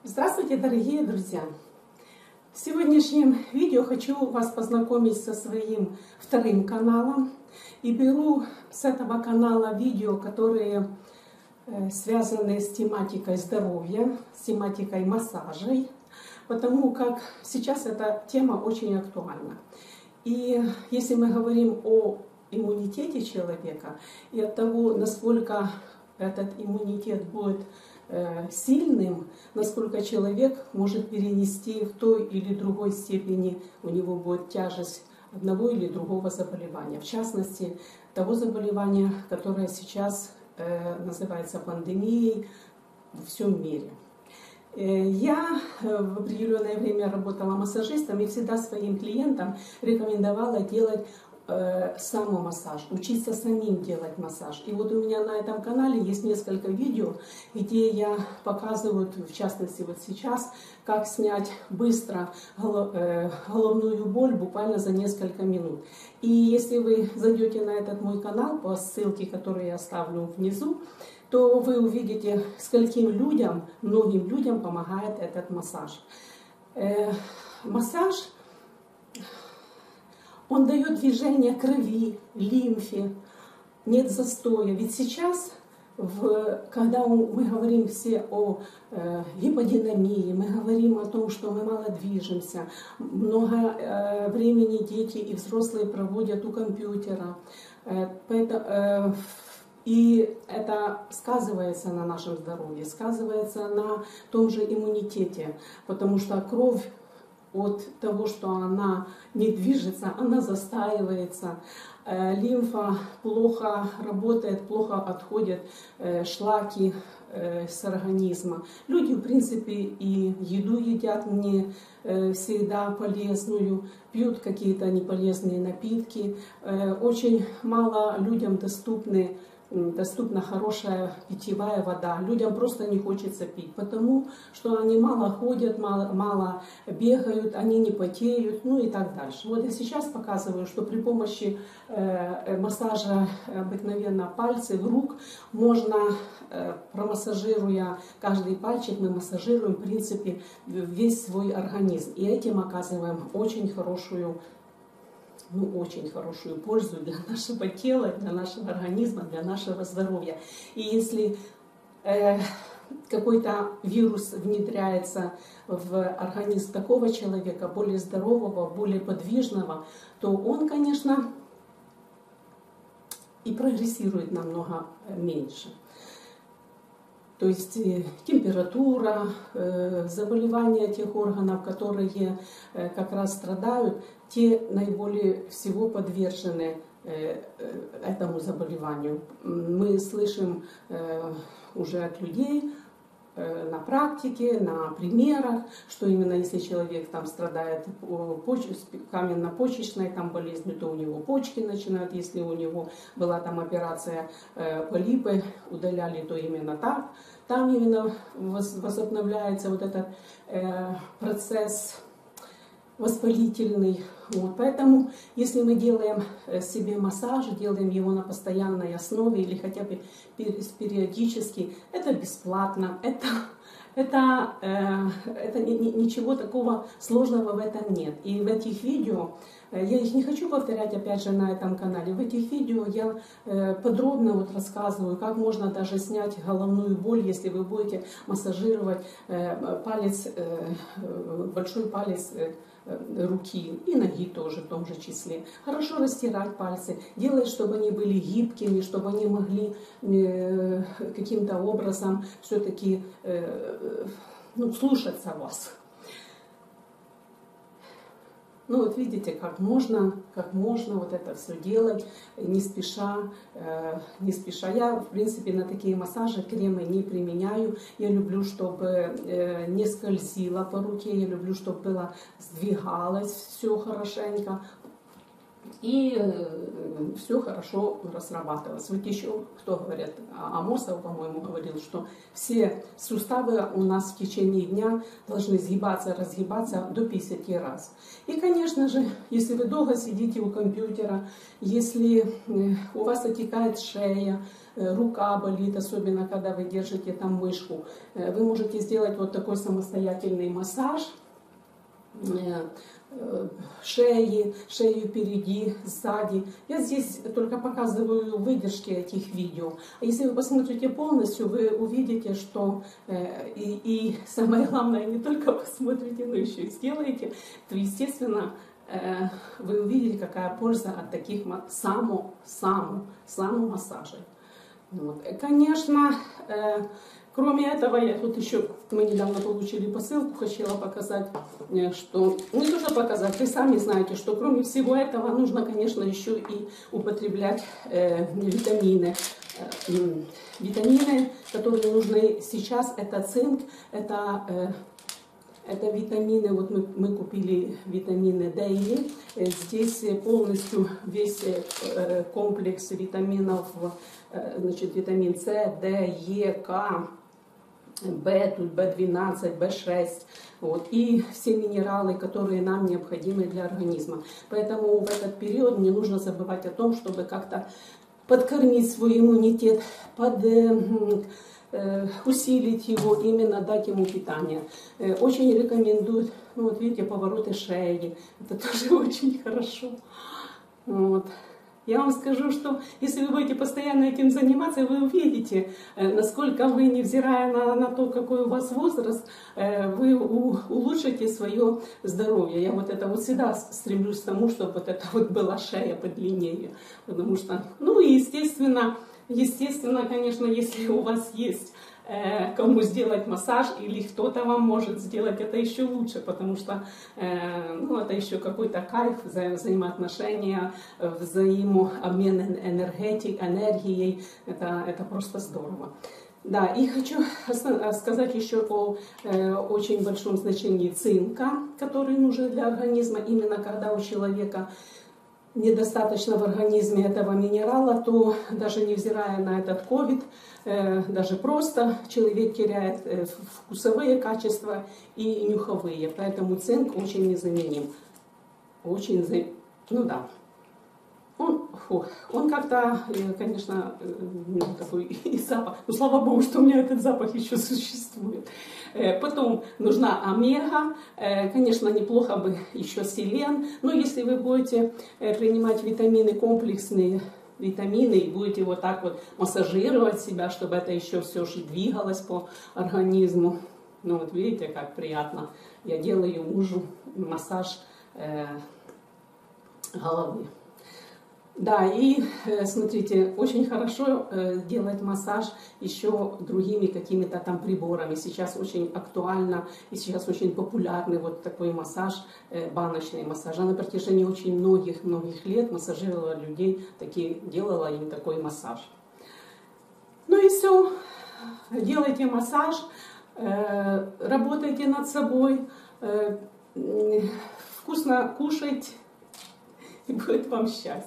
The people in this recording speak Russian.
Здравствуйте, дорогие друзья! В сегодняшнем видео хочу вас познакомить со своим вторым каналом. И беру с этого канала видео, которые связаны с тематикой здоровья, с тематикой массажей, потому как сейчас эта тема очень актуальна. И если мы говорим о иммунитете человека и от того, насколько этот иммунитет будет сильным, насколько человек может перенести в той или другой степени, у него будет тяжесть одного или другого заболевания. В частности, того заболевания, которое сейчас называется пандемией во всем мире. Я в определенное время работала массажистом и всегда своим клиентам рекомендовала делать самомассаж, учиться самим делать массаж. И вот у меня на этом канале есть несколько видео, где я показываю, в частности вот сейчас, как снять быстро головную боль буквально за несколько минут. И если вы зайдете на этот мой канал по ссылке, которую я оставлю внизу, то вы увидите, скольким людям, многим людям помогает этот массаж. Массаж, он дает движение крови, лимфе, нет застоя. Ведь сейчас, когда мы говорим все о гиподинамии, мы говорим о том, что мы мало движемся, много времени дети и взрослые проводят у компьютера. И это сказывается на нашем здоровье, сказывается на том же иммунитете, потому что кровь от того, что она не движется, она застаивается, лимфа плохо работает, плохо отходят шлаки с организма. Люди, в принципе, и еду едят не всегда полезную, пьют какие-то неполезные напитки. Очень мало людям доступна хорошая питьевая вода. Людям просто не хочется пить, потому что они мало ходят, мало бегают, они не потеют, ну и так дальше. Вот я сейчас показываю, что при помощи массажа обыкновенно пальцев рук можно, промассажируя каждый пальчик, мы массажируем, в принципе, весь свой организм. И этим оказываем очень хорошую пользу для нашего тела, для нашего организма, для нашего здоровья. И если какой-то вирус внедряется в организм такого человека, более здорового, более подвижного, то он, конечно, и прогрессирует намного меньше. То есть температура, заболевания тех органов, которые как раз страдают, те наиболее всего подвержены этому заболеванию. Мы слышим уже от людей на практике, на примерах, что именно если человек там страдает каменно-почечной там болезнью, то у него почки начинают, если у него была там операция, полипы удаляли, то именно так. Там именно возобновляется вот этот процесс воспалительный. Вот. Поэтому, если мы делаем себе массаж, делаем его на постоянной основе или хотя бы периодически, это бесплатно, ничего такого сложного в этом нет. И в этих видео, я их не хочу повторять опять же на этом канале, в этих видео я подробно вот рассказываю, как можно даже снять головную боль, если вы будете массажировать палец, большой палец руки и ноги тоже в том же числе. Хорошо растирать пальцы, делать, чтобы они были гибкими, чтобы они могли каким-то образом все-таки слушаться вас. Ну вот видите, как можно вот это все делать, не спеша. Я, в принципе, на такие массажи кремы не применяю. Я люблю, чтобы не скользило по руке, я люблю, чтобы было сдвигалось все хорошенько. и все хорошо разрабатывалось. Вот еще, кто говорит, Амосов, по-моему, говорил, что все суставы у нас в течение дня должны сгибаться, разгибаться до 50 раз. И, конечно же, если вы долго сидите у компьютера, если у вас отекает шея, рука болит, особенно когда вы держите там мышку, вы можете сделать вот такой самостоятельный массаж шею впереди, сзади. Я здесь только показываю выдержки этих видео. А если вы посмотрите полностью, вы увидите, что и самое главное, не только посмотрите, но еще и сделаете, то, естественно, вы увидите, какая польза от таких самомассажей. Вот. Конечно, кроме этого, я тут еще, мы недавно получили посылку, хотела показать, что, не нужно показать, вы сами знаете, что кроме всего этого нужно, конечно, еще и употреблять витамины. Витамины, которые нужны сейчас, это цинк, это витамины, вот мы купили витамины D. Здесь полностью весь комплекс витаминов, значит, витамин С, Д, Е, К, В, тут В12, В6, вот, и все минералы, которые нам необходимы для организма. Поэтому в этот период не нужно забывать о том, чтобы как-то подкормить свой иммунитет, усилить его, именно дать ему питание. Очень рекомендую, ну вот видите, повороты шеи, это тоже очень хорошо. Вот. Я вам скажу, что если вы будете постоянно этим заниматься, вы увидите, насколько вы, невзирая на то, какой у вас возраст, вы улучшите свое здоровье. Я вот это вот всегда стремлюсь к тому, чтобы вот это вот была шея подлиннее. Потому что, ну и естественно, конечно, если у вас есть кому сделать массаж или кто-то вам может сделать, это еще лучше, потому что ну, это еще какой-то кайф, взаимоотношения, взаимообмен энергией, это просто здорово. Да, и хочу сказать еще о очень большом значении цинка, который нужен для организма, именно когда у человека недостаточно в организме этого минерала, то даже невзирая на этот ковид, даже просто человек теряет вкусовые качества и нюховые. Поэтому цинк очень незаменим. Ну да. Он как-то, конечно, такой и запах. Ну, слава богу, что у меня этот запах еще существует. Потом нужна омега. Конечно, неплохо бы еще селен. Но если вы будете принимать витамины, комплексные витамины, и будете вот так вот массажировать себя, чтобы это еще все же двигалось по организму. Ну вот видите, как приятно. Я делаю мужу массаж головы. Да, и смотрите, очень хорошо делать массаж еще другими какими-то там приборами. Сейчас очень актуально и сейчас очень популярный вот такой массаж, баночный массаж. Я на протяжении очень многих лет массажировала людей, делала им такой массаж. Ну и все, делайте массаж, работайте над собой, вкусно кушайте, и будет вам счастье.